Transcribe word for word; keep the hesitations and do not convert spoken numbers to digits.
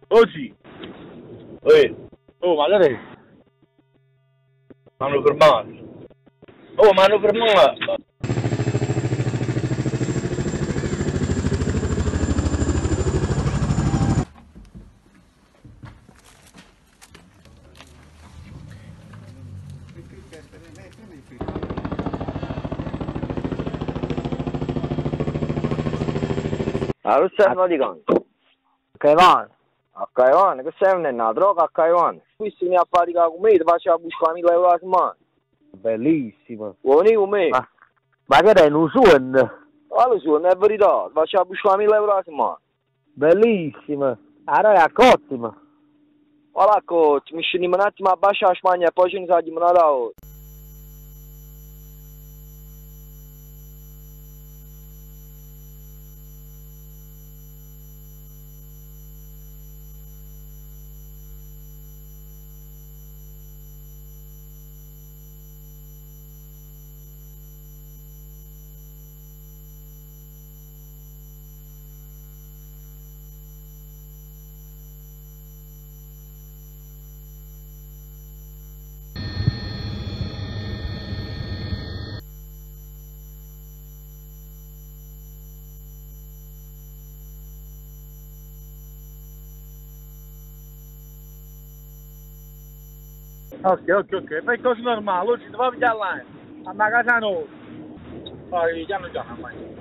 Oh sì. Ehi. Oh, ma che è? Mi hanno fermato. Oh, mi hanno fermato. Allora, serve di canto. Caivan. A Caivan, che serve una droga a Caivan. Qui si mi ha faticato con me, ti faccio buscare mille euro a settimana. Bellissimo. Vuoi venire con me? Ma, ma che è un suon? Allora, su, non è verità, ti faccio buscare mille euro a settimana. Bellissimo. Allora è ottimo. Voilà, coach, mi scendiamo un attimo a Bascia a Spagna e poi ce ne salgiamo una da ora. Ok, ok, ok. Fai cose normali, oggi ti va a pigliare là. A una casa noi. Poi piano piano, vai.